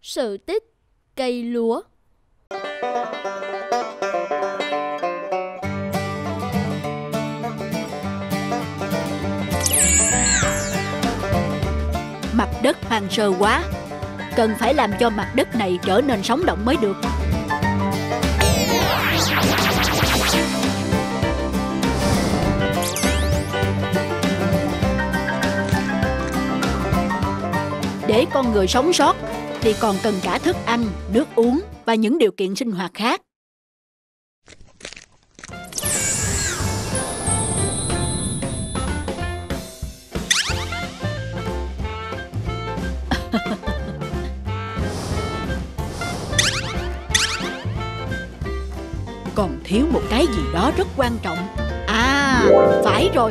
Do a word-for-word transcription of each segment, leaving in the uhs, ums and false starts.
Sự tích cây lúa. Mặt đất hoang sơ quá, cần phải làm cho mặt đất này trở nên sống động mới được. Để con người sống sót thì còn cần cả thức ăn, nước uống và những điều kiện sinh hoạt khác. Còn thiếu một cái gì đó rất quan trọng. À, phải rồi.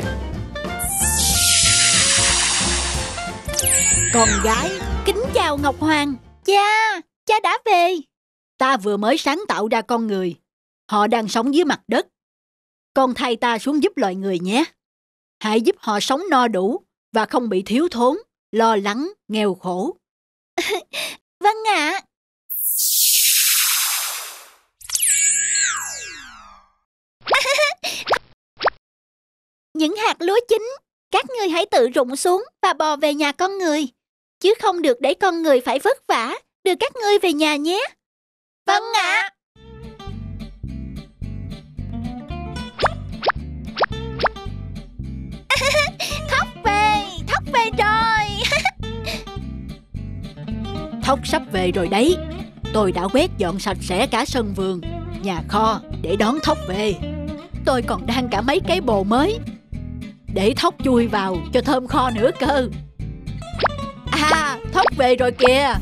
Con gái. Kính chào Ngọc Hoàng. Cha, cha đã về. Ta vừa mới sáng tạo ra con người. Họ đang sống dưới mặt đất. Con thay ta xuống giúp loài người nhé. Hãy giúp họ sống no đủ và không bị thiếu thốn, lo lắng, nghèo khổ. Vâng ạ. Những hạt lúa chín, các ngươi hãy tự rụng xuống và bò về nhà con người, chứ không được để con người phải vất vả đưa các ngươi về nhà nhé. Vâng ạ. Thóc về, thóc về rồi. Thóc sắp về rồi đấy. Tôi đã quét dọn sạch sẽ cả sân vườn, nhà kho để đón thóc về. Tôi còn đang cả mấy cái bồ mới để thóc chui vào cho thơm kho nữa cơ. À, thóc về rồi kìa.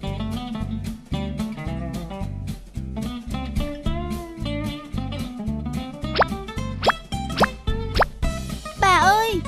Bà ơi.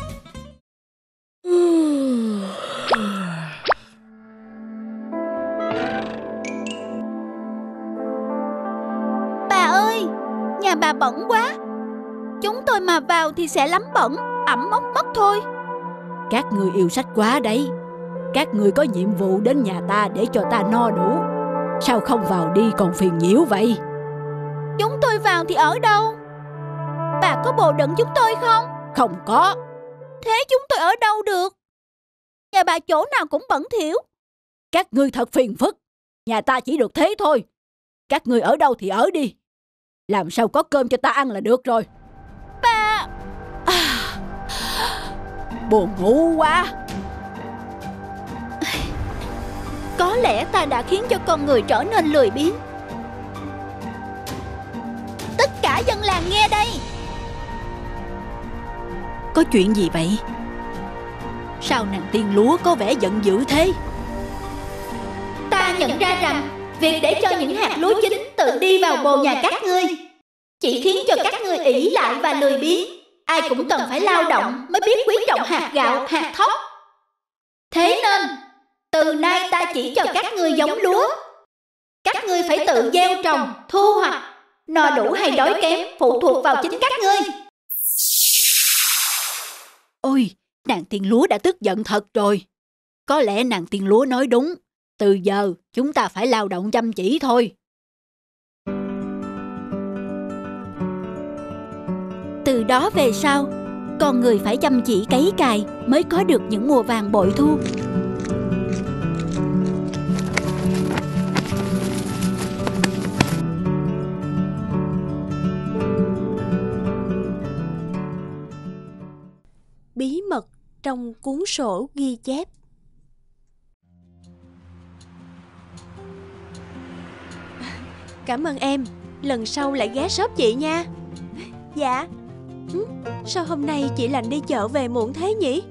Bà ơi, nhà bà bẩn quá. Chúng tôi mà vào thì sẽ lắm bẩn, ẩm mốc mất thôi. Các người yêu sách quá đấy. Các người có nhiệm vụ đến nhà ta để cho ta no đủ. Sao không vào đi còn phiền nhiễu vậy? Chúng tôi vào thì ở đâu? Bà có bồ đựng chúng tôi không? Không có. Thế chúng tôi ở đâu được? Nhà bà chỗ nào cũng bẩn thỉu. Các ngươi thật phiền phức. Nhà ta chỉ được thế thôi. Các ngươi ở đâu thì ở đi. Làm sao có cơm cho ta ăn là được rồi. Bà... À, buồn ngủ quá. Có lẽ ta đã khiến cho con người trở nên lười biếng. Tất cả dân làng nghe đây. Có chuyện gì vậy? Sao nàng tiên lúa có vẻ giận dữ thế? Ta nhận ra rằng việc để cho những hạt lúa chín tự đi vào bồ nhà các ngươi chỉ khiến cho các ngươi ỷ lại và lười biếng. Ai cũng cần phải lao động mới biết quý trọng hạt gạo, hạt thóc. Thế nên từ nay ta chỉ cho các ngươi giống lúa. Các ngươi phải tự gieo trồng, thu hoạch. No đủ hay đói kém phụ thuộc vào chính các ngươi. Ôi, nàng tiên lúa đã tức giận thật rồi. Có lẽ nàng tiên lúa nói đúng. Từ giờ chúng ta phải lao động chăm chỉ thôi. Từ đó về sau, con người phải chăm chỉ cấy cày mới có được những mùa vàng bội thu. Bí mật trong cuốn sổ ghi chép. Cảm ơn em, lần sau lại ghé shop chị nha. Dạ. ừ, Sao hôm nay chị Lành đi chợ về muộn thế nhỉ?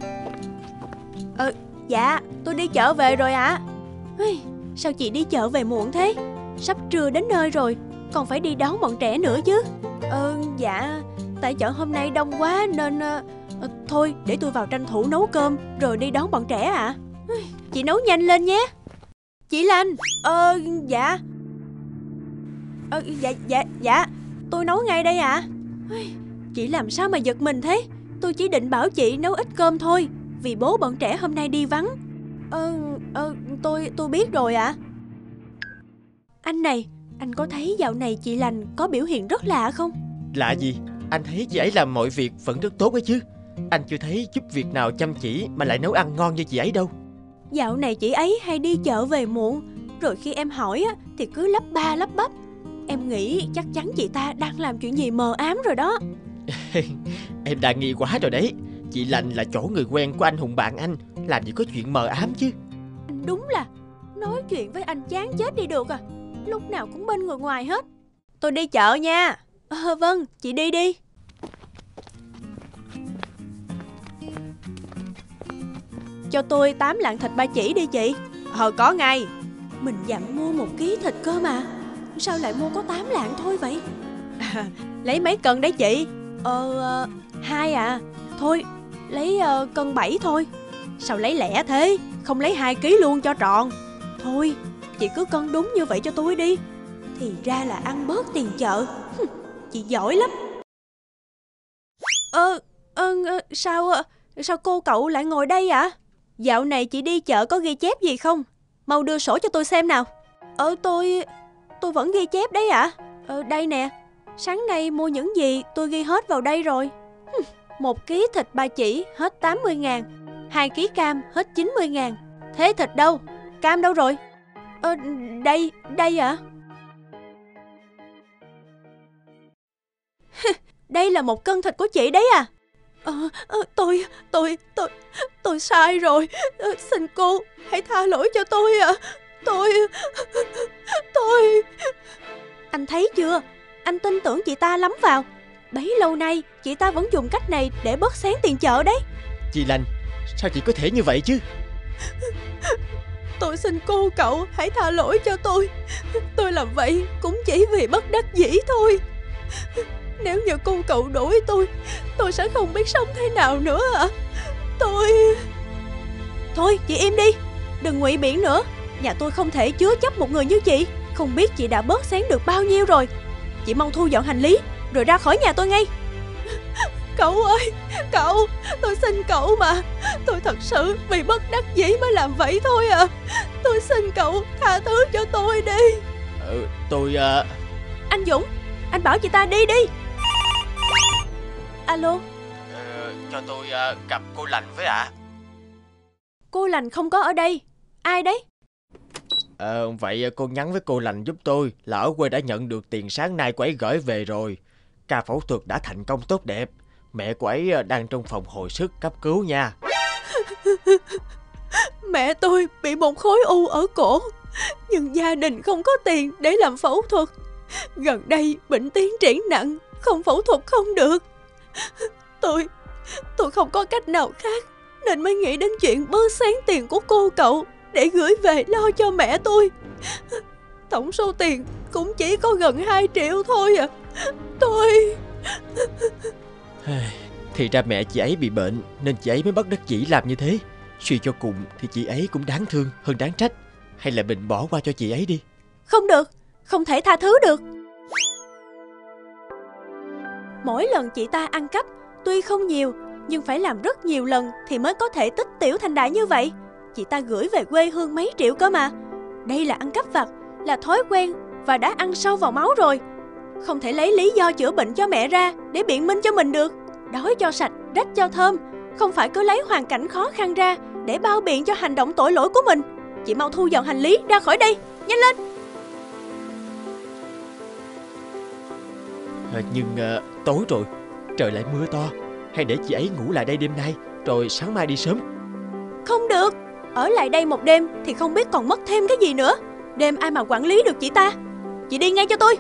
Ờ, dạ, tôi đi chợ về rồi ạ. à. Sao chị đi chợ về muộn thế? Sắp trưa đến nơi rồi, còn phải đi đón bọn trẻ nữa chứ. Ờ, dạ, tại chợ hôm nay đông quá nên... Uh, uh, thôi, để tôi vào tranh thủ nấu cơm rồi đi đón bọn trẻ ạ. à. Chị nấu nhanh lên nhé. Chị Lành, ờ, dạ. Ờ, dạ, dạ, dạ, tôi nấu ngay đây ạ. à. Chị làm sao mà giật mình thế? Tôi chỉ định bảo chị nấu ít cơm thôi, vì bố bọn trẻ hôm nay đi vắng. Ờ, ờ, Tôi tôi biết rồi ạ. À. Anh này, anh có thấy dạo này chị Lành có biểu hiện rất lạ không? Lạ gì? Anh thấy chị ấy làm mọi việc vẫn rất tốt ấy chứ. Anh chưa thấy giúp việc nào chăm chỉ mà lại nấu ăn ngon như chị ấy đâu. Dạo này chị ấy hay đi chợ về muộn, rồi khi em hỏi á, thì cứ lắp ba lắp bắp. Em nghĩ chắc chắn chị ta đang làm chuyện gì mờ ám rồi đó. Em đã nghi quá rồi đấy. Chị Lành là chỗ người quen của anh Hùng bạn anh, làm gì có chuyện mờ ám chứ. Anh đúng là nói chuyện với anh chán chết đi được à. Lúc nào cũng bên người ngoài hết. Tôi đi chợ nha. Ờ vâng, chị đi đi. Cho tôi tám lạng thịt ba chỉ đi chị. Ờ có ngay. Mình dặn mua một ký thịt cơ mà, sao lại mua có tám lạng thôi vậy? À, lấy mấy cân đấy chị? Ờ, hai à. Thôi, lấy uh, cân bảy thôi. Sao lấy lẻ thế? Không lấy hai ký luôn cho tròn. Thôi, chị cứ cân đúng như vậy cho tôi đi. Thì ra là ăn bớt tiền chợ. Chị giỏi lắm. Ờ, ờ, sao, sao cô cậu lại ngồi đây ạ? À? Dạo này chị đi chợ có ghi chép gì không? Mau đưa sổ cho tôi xem nào. Ờ, tôi... tôi vẫn ghi chép đấy ạ. À? Ờ, đây nè. Sáng nay mua những gì tôi ghi hết vào đây rồi. Một ký thịt ba chỉ hết tám mươi ngàn. Hai ký cam hết chín mươi ngàn. Thế thịt đâu? Cam đâu rồi? Ờ, đây, đây ạ. À? Đây là một cân thịt của chị đấy à? Ờ, tôi, tôi, tôi, tôi sai rồi. Xin cô, hãy tha lỗi cho tôi ạ. À. Tôi, tôi... Anh thấy chưa? Anh tin tưởng chị ta lắm vào. Bấy lâu nay, chị ta vẫn dùng cách này để bớt xén tiền chợ đấy. Chị Lành, sao chị có thể như vậy chứ? Tôi xin cô cậu, hãy tha lỗi cho tôi. Tôi làm vậy cũng chỉ vì bất đắc dĩ thôi. Nếu như cô cậu đuổi tôi, tôi sẽ không biết sống thế nào nữa ạ. À. Tôi... Thôi, chị im đi. Đừng ngụy biện nữa. Nhà tôi không thể chứa chấp một người như chị. Không biết chị đã bớt xén được bao nhiêu rồi. Chị mau thu dọn hành lý rồi ra khỏi nhà tôi ngay. Cậu ơi, cậu, tôi xin cậu mà. Tôi thật sự vì bất đắc dĩ mới làm vậy thôi à. Tôi xin cậu tha thứ cho tôi đi. Ừ, tôi... Uh... Anh Dũng, anh bảo chị ta đi đi. Alo. Ờ, cho tôi uh, gặp cô Lành với ạ. À. Cô Lành không có ở đây. Ai đấy? Ờ, vậy cô nhắn với cô Lành giúp tôi là ở quê đã nhận được tiền sáng nay cô ấy gửi về rồi. Ca phẫu thuật đã thành công tốt đẹp. Mẹ cô ấy đang trong phòng hồi sức cấp cứu nha. Mẹ tôi bị một khối u ở cổ, nhưng gia đình không có tiền để làm phẫu thuật. Gần đây bệnh tiến triển nặng, không phẫu thuật không được. Tôi, tôi không có cách nào khác nên mới nghĩ đến chuyện bớt xén tiền của cô cậu để gửi về lo cho mẹ tôi. Tổng số tiền cũng chỉ có gần hai triệu thôi à. Tôi... Thì ra mẹ chị ấy bị bệnh nên chị ấy mới bất đắc dĩ làm như thế. Suy cho cùng thì chị ấy cũng đáng thương hơn đáng trách. Hay là mình bỏ qua cho chị ấy đi. Không được, không thể tha thứ được. Mỗi lần chị ta ăn cắp, tuy không nhiều nhưng phải làm rất nhiều lần thì mới có thể tích tiểu thành đại như vậy. Chị ta gửi về quê hương mấy triệu cơ mà. Đây là ăn cắp vặt, là thói quen và đã ăn sâu vào máu rồi. Không thể lấy lý do chữa bệnh cho mẹ ra để biện minh cho mình được. Đói cho sạch, rách cho thơm. Không phải cứ lấy hoàn cảnh khó khăn ra để bao biện cho hành động tội lỗi của mình. Chị mau thu dọn hành lý ra khỏi đây, nhanh lên. à, Nhưng uh, tối rồi, trời lại mưa to. Hay để chị ấy ngủ lại đây đêm nay rồi sáng mai đi sớm? Không được, ở lại đây một đêm thì không biết còn mất thêm cái gì nữa. Đêm ai mà quản lý được chị ta. Chị đi ngay cho tôi.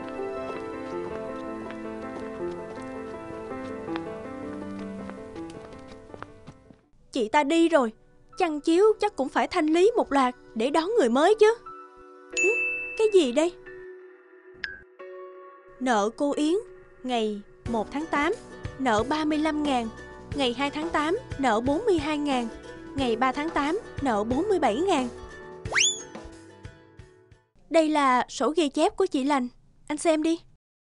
Chị ta đi rồi, chăn chiếu chắc cũng phải thanh lý một loạt để đón người mới chứ. ừ, Cái gì đây? Nợ cô Yến ngày một tháng tám nợ ba mươi lăm ngàn. Ngày hai tháng tám nợ bốn mươi hai ngàn. Ngày ba tháng tám nợ bốn mươi bảy ngàn. Đây là sổ ghi chép của chị Lành. Anh xem đi.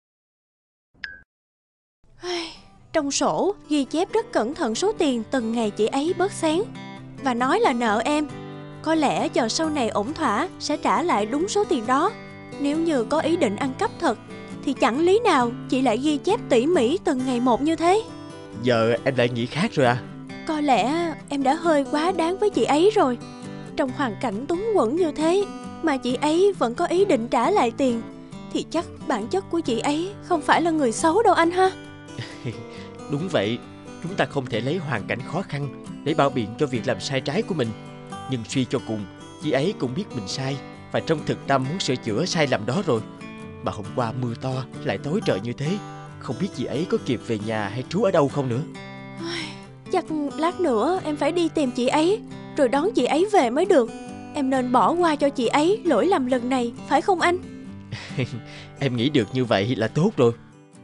Trong sổ ghi chép rất cẩn thận số tiền từng ngày chị ấy bớt xén và nói là nợ em. Có lẽ chờ sau này ổn thỏa sẽ trả lại đúng số tiền đó. Nếu như có ý định ăn cắp thật thì chẳng lý nào chị lại ghi chép tỉ mỉ từng ngày một như thế. Giờ em lại nghĩ khác rồi à? Có lẽ em đã hơi quá đáng với chị ấy rồi. Trong hoàn cảnh túng quẫn như thế mà chị ấy vẫn có ý định trả lại tiền thì chắc bản chất của chị ấy không phải là người xấu đâu anh ha. Đúng vậy, chúng ta không thể lấy hoàn cảnh khó khăn để bao biện cho việc làm sai trái của mình. Nhưng suy cho cùng, chị ấy cũng biết mình sai và trong thực tâm muốn sửa chữa sai lầm đó rồi. Mà hôm qua mưa to lại tối trời như thế, không biết chị ấy có kịp về nhà hay trú ở đâu không nữa. Chắc lát nữa em phải đi tìm chị ấy rồi đón chị ấy về mới được. Em nên bỏ qua cho chị ấy lỗi lầm lần này, phải không anh? Em nghĩ được như vậy là tốt rồi.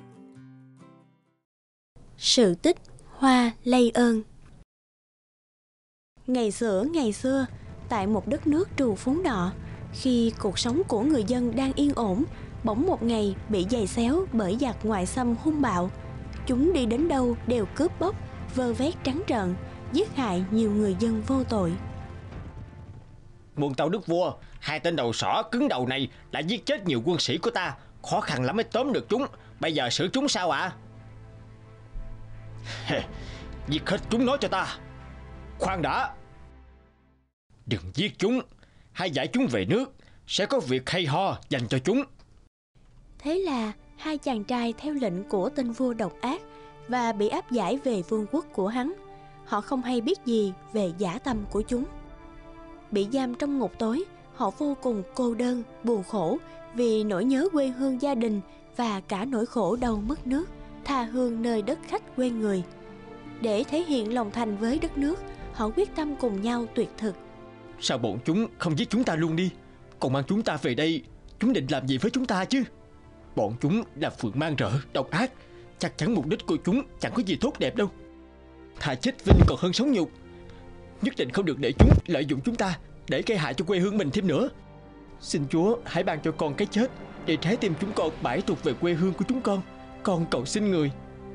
Sự tích Hoa Lây Ơn. Ngày xưa ngày xưa, tại một đất nước trù phú nọ, khi cuộc sống của người dân đang yên ổn, bỗng một ngày bị giày xéo bởi giặc ngoại xâm hung bạo. Chúng đi đến đâu đều cướp bóc, vơ vét trắng trợn, giết hại nhiều người dân vô tội. Muôn tâu đức vua, hai tên đầu sỏ cứng đầu này đã giết chết nhiều quân sĩ của ta, khó khăn lắm mới tóm được chúng. Bây giờ xử chúng sao ạ? À? Giết hết chúng nói cho ta. Khoan đã, đừng giết chúng, hãy giải chúng về nước, sẽ có việc hay ho dành cho chúng. Thế là hai chàng trai theo lệnh của tên vua độc ác và bị áp giải về vương quốc của hắn. Họ không hay biết gì về dã tâm của chúng. Bị giam trong ngục tối, họ vô cùng cô đơn, buồn khổ vì nỗi nhớ quê hương gia đình và cả nỗi khổ đau mất nước, tha hương nơi đất khách quê người. Để thể hiện lòng thành với đất nước, họ quyết tâm cùng nhau tuyệt thực. Sao bọn chúng không giết chúng ta luôn đi, còn mang chúng ta về đây? Chúng định làm gì với chúng ta chứ? Bọn chúng là phượng mang rợ, độc ác, chắc chắn mục đích của chúng chẳng có gì tốt đẹp đâu. Thà chết vinh còn hơn sống nhục. Nhất định không được để chúng lợi dụng chúng ta để gây hại cho quê hương mình thêm nữa. Xin Chúa hãy ban cho con cái chết để trái tim chúng con bãi thuộc về quê hương của chúng con. Con cầu xin người.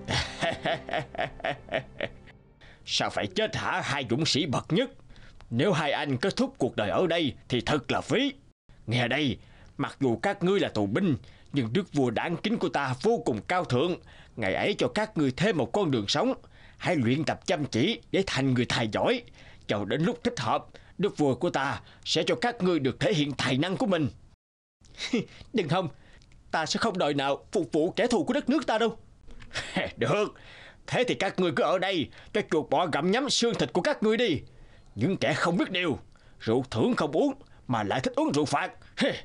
Sao phải chết hả hai dũng sĩ bậc nhất? Nếu hai anh kết thúc cuộc đời ở đây thì thật là phí. Nghe đây, mặc dù các ngươi là tù binh, nhưng đức vua đáng kính của ta vô cùng cao thượng. Ngài ấy cho các ngươi thêm một con đường sống. Hãy luyện tập chăm chỉ để thành người tài giỏi. Chờ đến lúc thích hợp, đức vua của ta sẽ cho các ngươi được thể hiện tài năng của mình. Đừng không, ta sẽ không đời nào phục vụ kẻ thù của đất nước ta đâu. Được, thế thì các ngươi cứ ở đây cho chuột bọ gặm nhấm xương thịt của các ngươi đi. Những kẻ không biết điều, rượu thưởng không uống mà lại thích uống rượu phạt.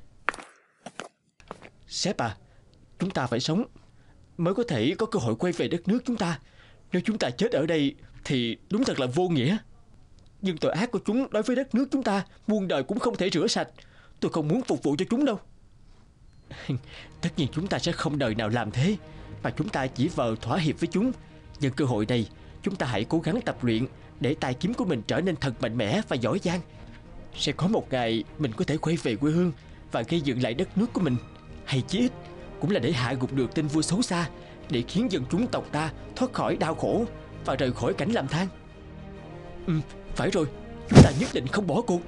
Sếp à, chúng ta phải sống mới có thể có cơ hội quay về đất nước chúng ta. Nếu chúng ta chết ở đây thì đúng thật là vô nghĩa. Nhưng tội ác của chúng đối với đất nước chúng ta muôn đời cũng không thể rửa sạch. Tôi không muốn phục vụ cho chúng đâu. Tất nhiên chúng ta sẽ không đời nào làm thế, mà chúng ta chỉ vờ thỏa hiệp với chúng. Nhân cơ hội này, chúng ta hãy cố gắng tập luyện để tài kiếm của mình trở nên thật mạnh mẽ và giỏi giang. Sẽ có một ngày mình có thể quay về quê hương và gây dựng lại đất nước của mình. Hay chí ít cũng là để hạ gục được tên vua xấu xa, để khiến dân chúng tộc ta thoát khỏi đau khổ và rời khỏi cảnh làm than. Ừ, phải rồi, chúng ta nhất định không bỏ cuộc.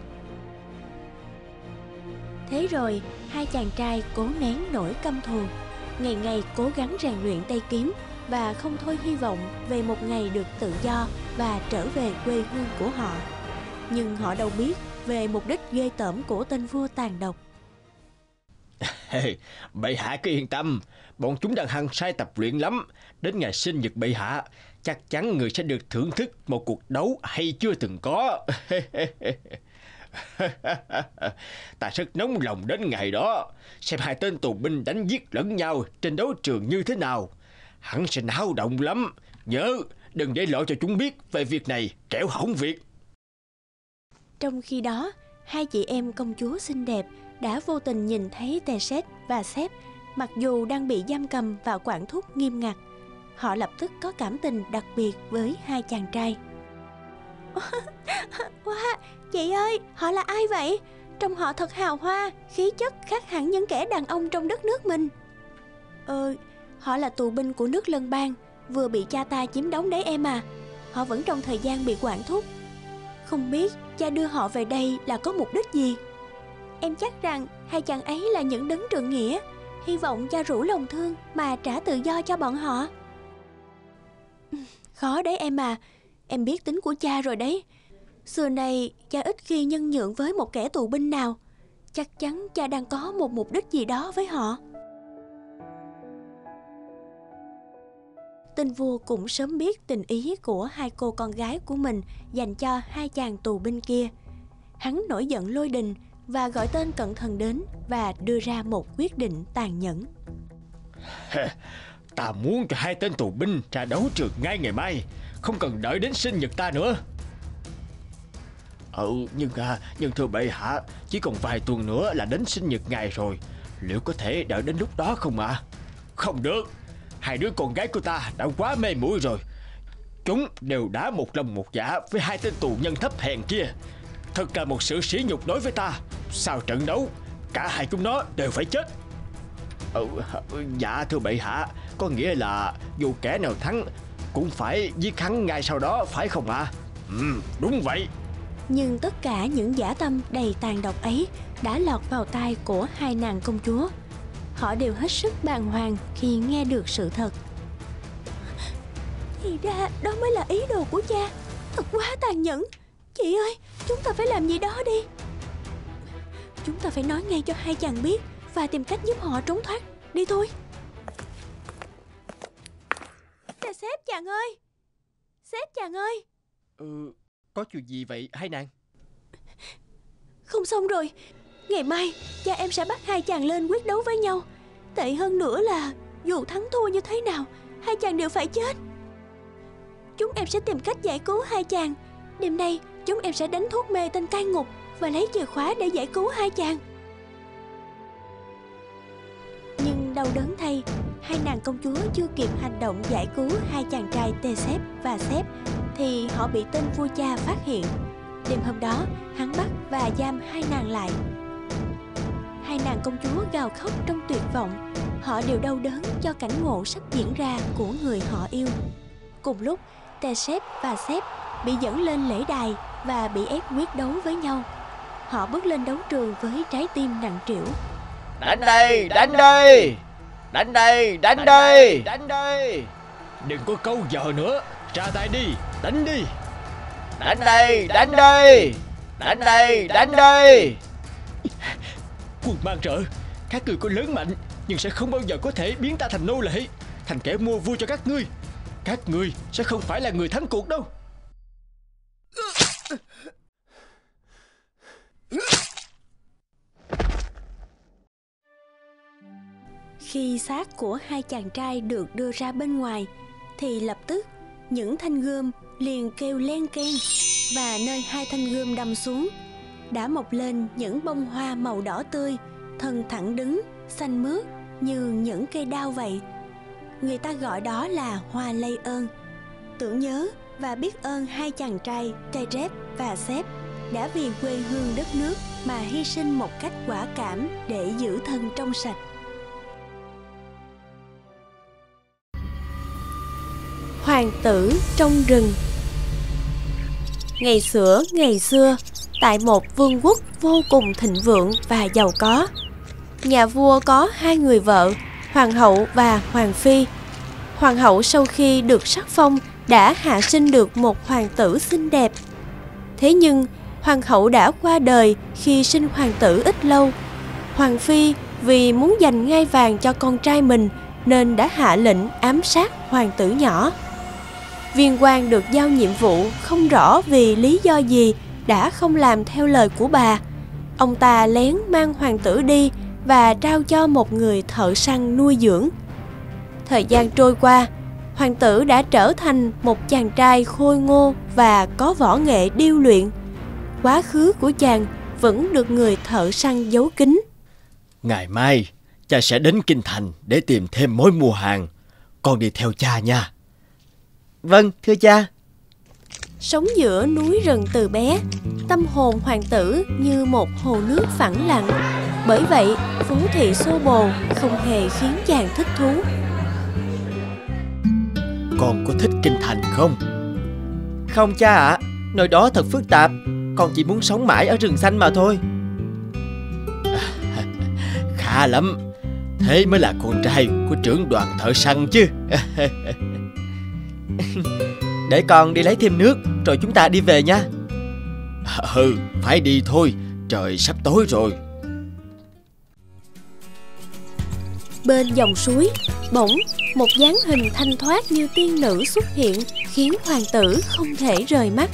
Thế rồi, hai chàng trai cố nén nỗi căm thù, ngày ngày cố gắng rèn luyện tay kiếm và không thôi hy vọng về một ngày được tự do và trở về quê hương của họ. Nhưng họ đâu biết về mục đích ghê tởm của tên vua tàn độc. Hey, bệ hạ cứ yên tâm, bọn chúng đang hăng say tập luyện lắm. Đến ngày sinh nhật bệ hạ, chắc chắn người sẽ được thưởng thức một cuộc đấu hay chưa từng có. Ta rất nóng lòng đến ngày đó, xem hai tên tù binh đánh giết lẫn nhau trên đấu trường như thế nào. Hẳn sẽ náo động lắm. Nhớ, đừng để lộ cho chúng biết về việc này, kẻo hỏng việc. Trong khi đó, hai chị em công chúa xinh đẹp đã vô tình nhìn thấy Tesset và Sếp, mặc dù đang bị giam cầm và quản thúc nghiêm ngặt. Họ lập tức có cảm tình đặc biệt với hai chàng trai. Wow, chị ơi, họ là ai vậy? Trông họ thật hào hoa, khí chất khác hẳn những kẻ đàn ông trong đất nước mình. Ờ, họ là tù binh của nước Lân Bang, vừa bị cha ta chiếm đóng đấy em à. Họ vẫn trong thời gian bị quản thúc. Không biết cha đưa họ về đây là có mục đích gì. Em chắc rằng hai chàng ấy là những đấng trượng nghĩa, hy vọng cha rủ lòng thương mà trả tự do cho bọn họ. Khó đấy em à, em biết tính của cha rồi đấy. Xưa này cha ít khi nhân nhượng với một kẻ tù binh nào. Chắc chắn cha đang có một mục đích gì đó với họ. Tên vua cũng sớm biết tình ý của hai cô con gái của mình dành cho hai chàng tù binh kia. Hắn nổi giận lôi đình và gọi tên cận thần đến và đưa ra một quyết định tàn nhẫn. Ta muốn cho hai tên tù binh ra đấu trường ngay ngày mai, không cần đợi đến sinh nhật ta nữa. Ừ, nhưng à, nhưng thưa bệ hạ, chỉ còn vài tuần nữa là đến sinh nhật ngài rồi. Liệu có thể đợi đến lúc đó không ạ? À? Không được, hai đứa con gái của ta đã quá mê muội rồi. Chúng đều đã một lòng một dạ với hai tên tù nhân thấp hèn kia. Thật là một sự sỉ nhục đối với ta. Sau trận đấu, cả hai chúng nó đều phải chết. Ừ, dạ thưa bệ hạ, có nghĩa là dù kẻ nào thắng cũng phải giết hắn ngay sau đó, phải không ạ? À? Ừ, đúng vậy. Nhưng tất cả những dã tâm đầy tàn độc ấy đã lọt vào tai của hai nàng công chúa. Họ đều hết sức bàng hoàng khi nghe được sự thật. Thì ra đó mới là ý đồ của cha. Thật quá tàn nhẫn. Chị ơi, chúng ta phải làm gì đó đi. Chúng ta phải nói ngay cho hai chàng biết và tìm cách giúp họ trốn thoát. Đi thôi. Nè sếp chàng ơi. Sếp chàng ơi. Ừ, có chuyện gì vậy hai nàng? Không xong rồi. Ngày mai cha em sẽ bắt hai chàng lên quyết đấu với nhau. Tệ hơn nữa là dù thắng thua như thế nào, hai chàng đều phải chết. Chúng em sẽ tìm cách giải cứu hai chàng. Đêm nay chúng em sẽ đánh thuốc mê tên cai ngục và lấy chìa khóa để giải cứu hai chàng. Nhưng đau đớn thay, hai nàng công chúa chưa kịp hành động giải cứu hai chàng trai Tê-sép và Sép thì họ bị tên vua cha phát hiện. Đêm hôm đó, hắn bắt và giam hai nàng lại. Hai nàng công chúa gào khóc trong tuyệt vọng. Họ đều đau đớn cho cảnh ngộ sắp diễn ra của người họ yêu. Cùng lúc, Tê-sép và Sép bị dẫn lên lễ đài và bị ép quyết đấu với nhau. Họ bước lên đấu trường với trái tim nặng trĩu. Đánh đây, đánh đây, đánh đây, đánh đây, đánh đây. Đừng có câu giờ nữa, ra tay đi, đánh đi. Đánh đây, đánh đây, đánh đây, đánh đây. Quân man rợ, các ngươi có lớn mạnh nhưng sẽ không bao giờ có thể biến ta thành nô lệ, thành kẻ mua vui cho các ngươi. Các ngươi sẽ không phải là người thắng cuộc đâu. Khi xác của hai chàng trai được đưa ra bên ngoài thì lập tức những thanh gươm liền kêu len keng, và nơi hai thanh gươm đâm xuống đã mọc lên những bông hoa màu đỏ tươi, thân thẳng đứng, xanh mướt như những cây đao vậy. Người ta gọi đó là hoa lây ơn, tưởng nhớ và biết ơn hai chàng trai Tê-rép và Sép đã vì quê hương đất nước mà hy sinh một cách quả cảm để giữ thân trong sạch. Hoàng tử trong rừng. Ngày xưa, ngày xưa, tại một vương quốc vô cùng thịnh vượng và giàu có, nhà vua có hai người vợ, hoàng hậu và hoàng phi. Hoàng hậu sau khi được sắc phong đã hạ sinh được một hoàng tử xinh đẹp. Thế nhưng hoàng hậu đã qua đời khi sinh hoàng tử ít lâu. Hoàng phi vì muốn giành ngai vàng cho con trai mình nên đã hạ lệnh ám sát hoàng tử nhỏ. Viên quan được giao nhiệm vụ không rõ vì lý do gì đã không làm theo lời của bà. Ông ta lén mang hoàng tử đi và trao cho một người thợ săn nuôi dưỡng. Thời gian trôi qua, hoàng tử đã trở thành một chàng trai khôi ngô và có võ nghệ điêu luyện. Quá khứ của chàng vẫn được người thợ săn giấu kín. Ngày mai, cha sẽ đến Kinh Thành để tìm thêm mối mua hàng. Con đi theo cha nha. Vâng, thưa cha. Sống giữa núi rừng từ bé, tâm hồn hoàng tử như một hồ nước phẳng lặng. Bởi vậy, phố thị xô bồ không hề khiến chàng thích thú. Con có thích Kinh Thành không? Không cha ạ, à, Nơi đó thật phức tạp. Con chỉ muốn sống mãi ở rừng xanh mà thôi. Khá lắm. Thế mới là con trai của trưởng đoàn thợ săn chứ. Để con đi lấy thêm nước rồi chúng ta đi về nha. Ừ, phải đi thôi. Trời sắp tối rồi. Bên dòng suối, bỗng một dáng hình thanh thoát như tiên nữ xuất hiện, khiến hoàng tử không thể rời mắt.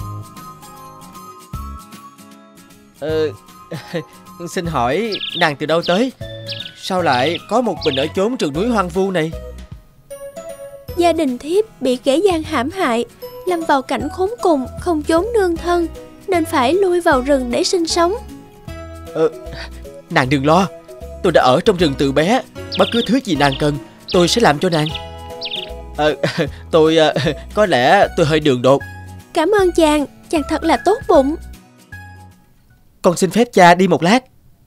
Ờ, xin hỏi nàng từ đâu tới? Sao lại có một mình ở chốn rừng núi hoang vu này? Gia đình thiếp bị kẻ gian hãm hại, lâm vào cảnh khốn cùng, không chốn nương thân, nên phải lui vào rừng để sinh sống. Ờ, nàng đừng lo. Tôi đã ở trong rừng từ bé. Bất cứ thứ gì nàng cần tôi sẽ làm cho nàng. Ờ, tôi có lẽ tôi hơi đường đột. Cảm ơn chàng, chàng thật là tốt bụng. Con xin phép cha đi một lát.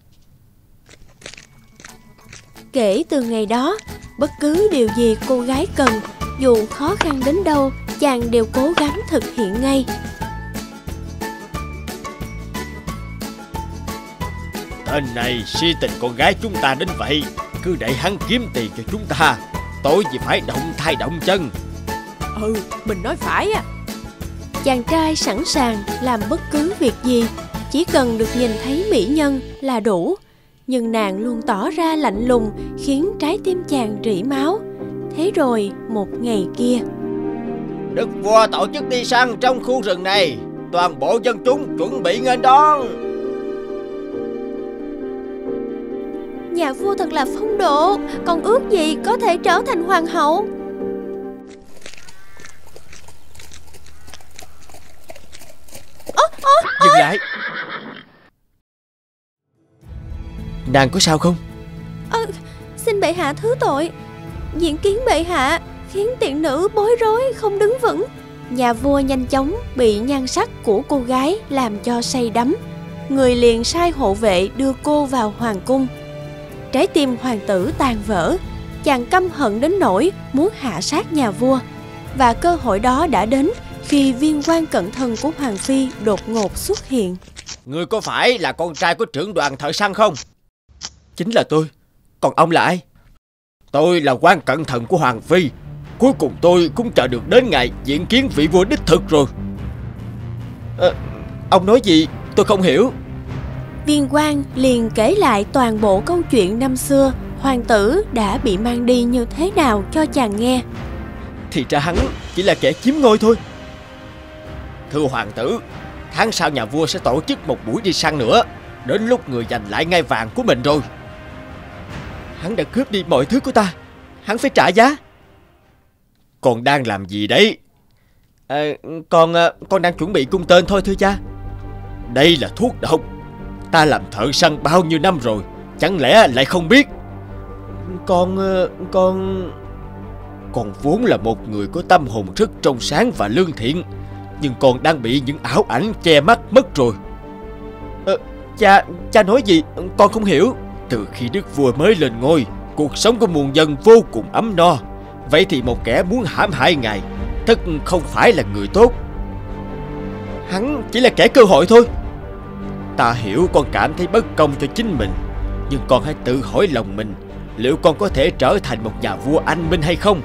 Kể từ ngày đó, bất cứ điều gì cô gái cần, dù khó khăn đến đâu, chàng đều cố gắng thực hiện ngay. Tên này si tình con gái chúng ta đến vậy, cứ để hắn kiếm tiền cho chúng ta, tội gì phải động tay động chân. Ừ, mình nói phải à. Chàng trai sẵn sàng làm bất cứ việc gì, chỉ cần được nhìn thấy mỹ nhân là đủ. Nhưng nàng luôn tỏ ra lạnh lùng, khiến trái tim chàng rỉ máu. Thế rồi một ngày kia, Đức vua tổ chức đi săn trong khu rừng này, toàn bộ dân chúng chuẩn bị nghênh đón. nhà vua thật là phong độ, còn ước gì có thể trở thành hoàng hậu. Ô, ô, Dừng lại. Nàng có sao không? à, Xin bệ hạ thứ tội. Diện kiến bệ hạ khiến tiện nữ bối rối không đứng vững. Nhà vua nhanh chóng bị nhan sắc của cô gái làm cho say đắm. Người liền sai hộ vệ đưa cô vào hoàng cung. Trái tim hoàng tử tan vỡ. Chàng căm hận đến nỗi muốn hạ sát nhà vua. Và cơ hội đó đã đến khi viên quan cận thần của hoàng phi đột ngột xuất hiện. Người có phải là con trai của trưởng đoàn thợ săn không? Chính là tôi. Còn ông là ai? Tôi là quan cận thần của hoàng phi. Cuối cùng tôi cũng chờ được đến ngày diện kiến vị vua đích thực rồi. à, Ông nói gì tôi không hiểu. Viên quan liền kể lại toàn bộ câu chuyện năm xưa hoàng tử đã bị mang đi như thế nào cho chàng nghe. Thì ra hắn chỉ là kẻ chiếm ngôi thôi. Thưa hoàng tử, tháng sau nhà vua sẽ tổ chức một buổi đi săn nữa. Đến lúc người giành lại ngai vàng của mình rồi. Hắn đã cướp đi mọi thứ của ta, hắn phải trả giá. Con đang làm gì đấy? à, Con con đang chuẩn bị cung tên thôi thưa cha. Đây là thuốc độc. Ta làm thợ săn bao nhiêu năm rồi, chẳng lẽ lại không biết? Con Con Con vốn là một người có tâm hồn rất trong sáng và lương thiện, nhưng con đang bị những ảo ảnh che mắt mất rồi. à, Cha Cha nói gì con không hiểu. Từ khi đức vua mới lên ngôi, cuộc sống của muôn dân vô cùng ấm no. Vậy thì một kẻ muốn hãm hại ngài tất không phải là người tốt. Hắn chỉ là kẻ cơ hội thôi. Ta hiểu con cảm thấy bất công cho chính mình, nhưng con hãy tự hỏi lòng mình, liệu con có thể trở thành một nhà vua anh minh hay không?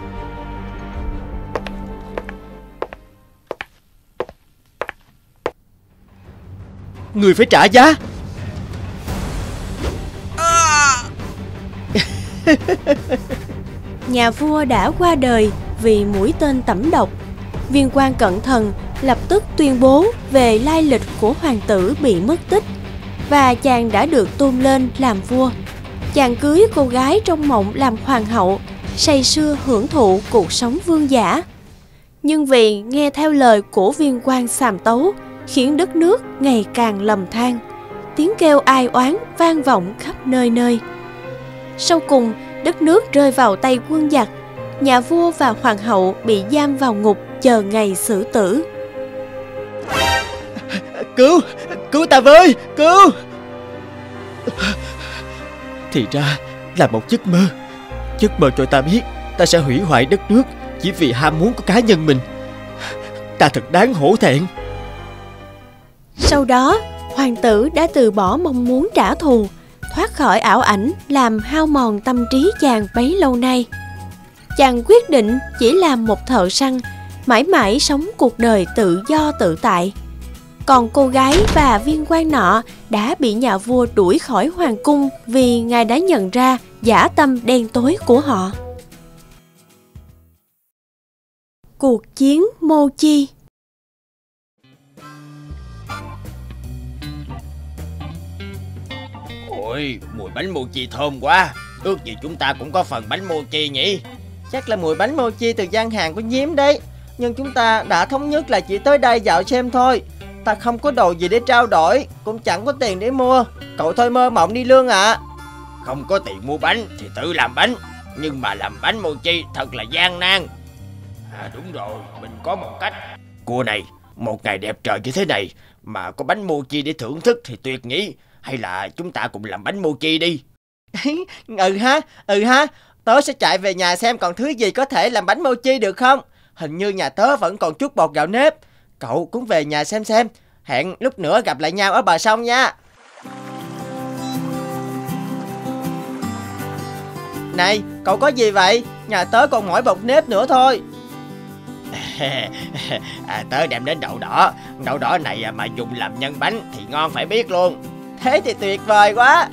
Người phải trả giá. Nhà vua đã qua đời vì mũi tên tẩm độc. Viên quan cận thần lập tức tuyên bố về lai lịch của hoàng tử bị mất tích, và chàng đã được tôn lên làm vua. Chàng cưới cô gái trong mộng làm hoàng hậu, say sưa hưởng thụ cuộc sống vương giả. Nhưng vì nghe theo lời của viên quan xàm tấu, khiến đất nước ngày càng lầm than, tiếng kêu ai oán vang vọng khắp nơi nơi. Sau cùng, đất nước rơi vào tay quân giặc. Nhà vua và hoàng hậu bị giam vào ngục chờ ngày xử tử. Cứu, cứu ta với, cứu. Thì ra là một giấc mơ. Giấc mơ cho ta biết ta sẽ hủy hoại đất nước chỉ vì ham muốn của cá nhân mình. Ta thật đáng hổ thẹn. Sau đó, hoàng tử đã từ bỏ mong muốn trả thù, thoát khỏi ảo ảnh làm hao mòn tâm trí chàng bấy lâu nay. Chàng quyết định chỉ làm một thợ săn, mãi mãi sống cuộc đời tự do tự tại. Còn cô gái và viên quan nọ đã bị nhà vua đuổi khỏi hoàng cung vì ngài đã nhận ra dã tâm đen tối của họ. Cuộc chiến Mochi. Ôi, mùi bánh mochi thơm quá. Ước gì chúng ta cũng có phần bánh mochi nhỉ. Chắc là mùi bánh mochi từ gian hàng của Nhím đấy. Nhưng chúng ta đã thống nhất là chỉ tới đây dạo xem thôi. Ta không có đồ gì để trao đổi, cũng chẳng có tiền để mua. Cậu thôi mơ mộng đi Lương ạ. À. Không có tiền mua bánh thì tự làm bánh. Nhưng mà làm bánh mochi thật là gian nan. À đúng rồi, mình có một cách. Cô này, một ngày đẹp trời như thế này mà có bánh mochi để thưởng thức thì tuyệt nhỉ. Hay là chúng ta cùng làm bánh mochi đi. Ừ ha, ừ ha. Tớ sẽ chạy về nhà xem còn thứ gì có thể làm bánh mochi được không. Hình như nhà tớ vẫn còn chút bột gạo nếp. Cậu cũng về nhà xem xem. Hẹn lúc nữa gặp lại nhau ở bờ sông nha. Này, cậu có gì vậy? Nhà tớ còn mỗi bột nếp nữa thôi. À, tớ đem đến đậu đỏ. Đậu đỏ này mà dùng làm nhân bánh thì ngon phải biết luôn. Thế thì tuyệt vời quá.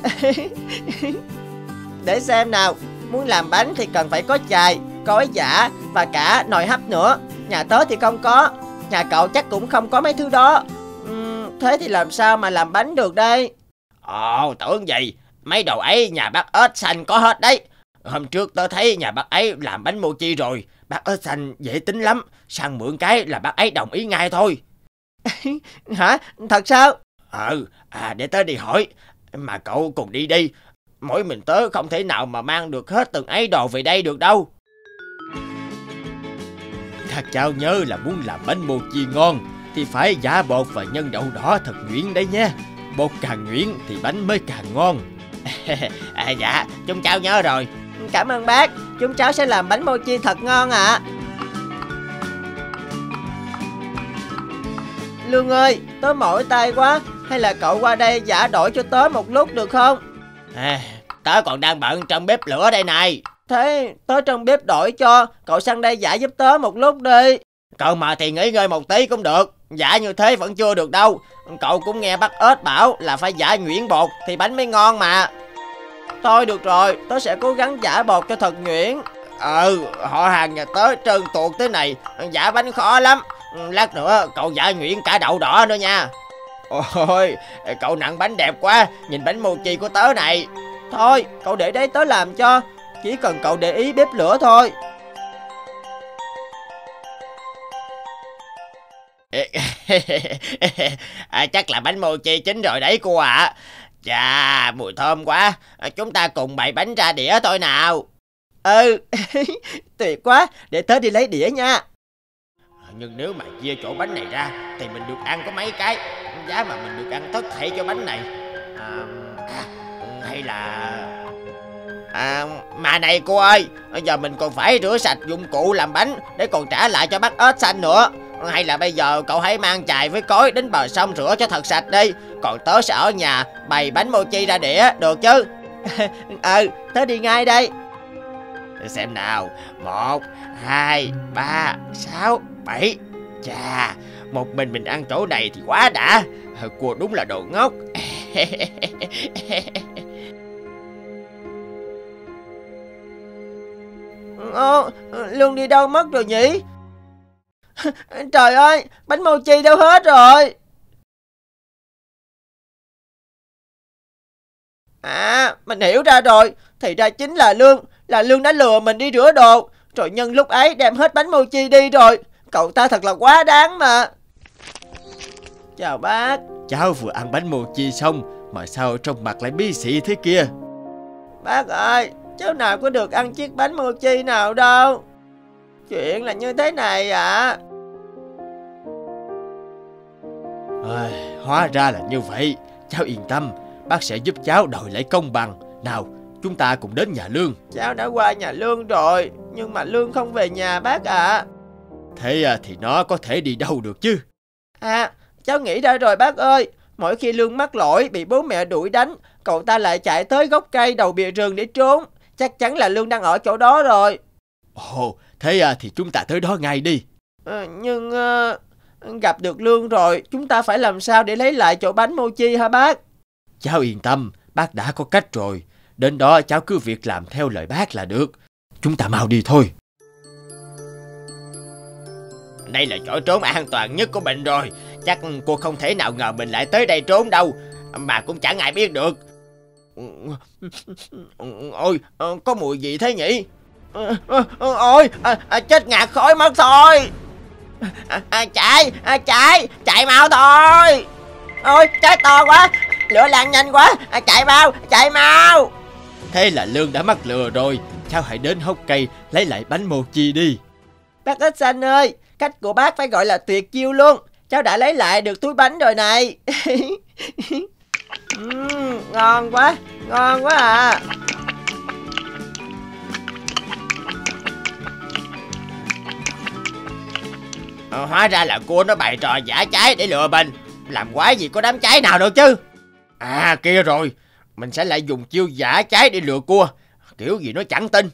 Để xem nào. Muốn làm bánh thì cần phải có chài, cối giã và cả nồi hấp nữa. Nhà tớ thì không có. Nhà cậu chắc cũng không có mấy thứ đó. uhm, Thế thì làm sao mà làm bánh được đây? Ồ, tưởng gì. Mấy đồ ấy nhà bác ếch xanh có hết đấy. Hôm trước tớ thấy nhà bác ấy làm bánh mochi rồi. Bác ếch xanh dễ tính lắm. Sang mượn cái là bác ấy đồng ý ngay thôi. Hả? Thật sao? Ừ, à để tớ đi hỏi. Mà cậu cùng đi đi. Mỗi mình tớ không thể nào mà mang được hết từng ấy đồ về đây được đâu. Các cháu nhớ là muốn làm bánh mochi ngon thì phải giã bột và nhân đậu đỏ thật nhuyễn đấy nha. Bột càng nhuyễn thì bánh mới càng ngon. À, dạ, chúng cháu nhớ rồi. Cảm ơn bác. Chúng cháu sẽ làm bánh mochi thật ngon ạ. À. Lương ơi, tớ mỏi tay quá. Hay là cậu qua đây giã đổi cho tớ một lúc được không? À, tớ còn đang bận trong bếp lửa đây này. Thế tớ trong bếp đổi cho. Cậu sang đây giã giúp tớ một lúc đi. Cậu mà thì nghỉ ngơi một tí cũng được. Giã như thế vẫn chưa được đâu. Cậu cũng nghe bác ếch bảo là phải giã nhuyễn bột thì bánh mới ngon mà. Thôi được rồi, tớ sẽ cố gắng giã bột cho thật nhuyễn. Ừ, họ hàng nhà tớ trơn tuột thế này, giã bánh khó lắm. Lát nữa cậu giã nhuyễn cả đậu đỏ nữa nha. Ôi, cậu nặng bánh đẹp quá. Nhìn bánh mochi của tớ này. Thôi, cậu để đấy tớ làm cho. Chỉ cần cậu để ý bếp lửa thôi. À, chắc là bánh mochi chín rồi đấy cô ạ. À. Chà, mùi thơm quá. Chúng ta cùng bày bánh ra đĩa thôi nào. Ừ, tuyệt quá. Để tớ đi lấy đĩa nha. Nhưng nếu mà chia chỗ bánh này ra thì mình được ăn có mấy cái. Giá mà mình được ăn tất thảy cho bánh này. À, à, hay là... À, mà này cô ơi, bây giờ mình còn phải rửa sạch dụng cụ làm bánh để còn trả lại cho bác ếch xanh nữa. Hay là bây giờ cậu hãy mang chài với cối đến bờ sông rửa cho thật sạch đi. Còn tớ sẽ ở nhà bày bánh mochi ra đĩa, được chứ? Ừ, tớ đi ngay đây. Xem nào. Một, hai, ba, sáu, bảy. Chà, một mình mình ăn chỗ này thì quá đã. Cô đúng là đồ ngốc. Ô, Lương đi đâu mất rồi nhỉ? Trời ơi, bánh mochi đâu hết rồi? À, mình hiểu ra rồi. Thì ra chính là Lương. Là Lương đã lừa mình đi rửa đồ, rồi nhân lúc ấy đem hết bánh mochi đi rồi. Cậu ta thật là quá đáng mà. Chào bác. Cháu vừa ăn bánh mochi xong mà sao trong mặt lại bí xị thế kia? Bác ơi, cháu nào có được ăn chiếc bánh mochi nào đâu. Chuyện là như thế này ạ. À, hóa ra là như vậy. Cháu yên tâm, bác sẽ giúp cháu đòi lại công bằng. Nào, chúng ta cùng đến nhà Lương. Cháu đã qua nhà Lương rồi, nhưng mà Lương không về nhà bác ạ. À. Thế thì nó có thể đi đâu được chứ? À, cháu nghĩ ra rồi bác ơi. Mỗi khi Lương mắc lỗi bị bố mẹ đuổi đánh, cậu ta lại chạy tới gốc cây đầu bìa rừng để trốn. Chắc chắn là Lương đang ở chỗ đó rồi. Ồ, thế à, thì chúng ta tới đó ngay đi. À, nhưng uh, gặp được Lương rồi, chúng ta phải làm sao để lấy lại chỗ bánh mochi hả bác? Cháu yên tâm, bác đã có cách rồi. Đến đó cháu cứ việc làm theo lời bác là được. Chúng ta mau đi thôi. Đây là chỗ trốn an toàn nhất của mình rồi. Chắc cô không thể nào ngờ mình lại tới đây trốn đâu. Mà cũng chẳng ai biết được. Ôi, có mùi gì thế nhỉ? Ôi, chết ngạt khói mất thôi. Chạy, chạy, chạy mau thôi. Ôi, chết to quá. Lửa lan nhanh quá. Chạy mau, chạy mau. Thế là Lương đã mắc lừa rồi. Cháu hãy đến hốc cây lấy lại bánh mochi đi. Bác Ít Xanh ơi, cách của bác phải gọi là tuyệt chiêu luôn. Cháu đã lấy lại được túi bánh rồi này. uhm, Ngon quá, ngon quá à. à Hóa ra là cua nó bày trò giả trái để lừa mình. Làm quái gì có đám cháy nào đâu chứ. À kia rồi, mình sẽ lại dùng chiêu giả trái để lừa cua. Kiểu gì nó chẳng tin.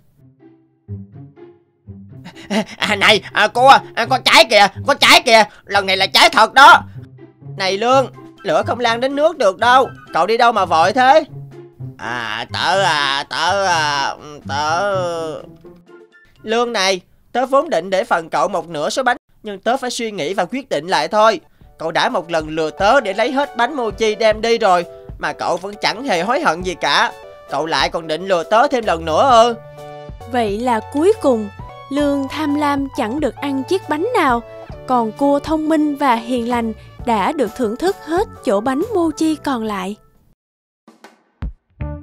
À, này à, cô à, có trái kìa, có trái kìa. Lần này là trái thật đó. Này Lương, lửa không lan đến nước được đâu. Cậu đi đâu mà vội thế? À tớ à tớ à tớ Lương này, tớ vốn định để phần cậu một nửa số bánh, nhưng tớ phải suy nghĩ và quyết định lại thôi. Cậu đã một lần lừa tớ để lấy hết bánh mochi đem đi rồi, mà cậu vẫn chẳng hề hối hận gì cả. Cậu lại còn định lừa tớ thêm lần nữa ư? Vậy là cuối cùng Lương tham lam chẳng được ăn chiếc bánh nào, còn cua thông minh và hiền lành đã được thưởng thức hết chỗ bánh mochi còn lại.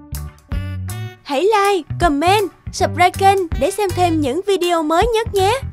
Hãy like, comment, subscribe kênh để xem thêm những video mới nhất nhé!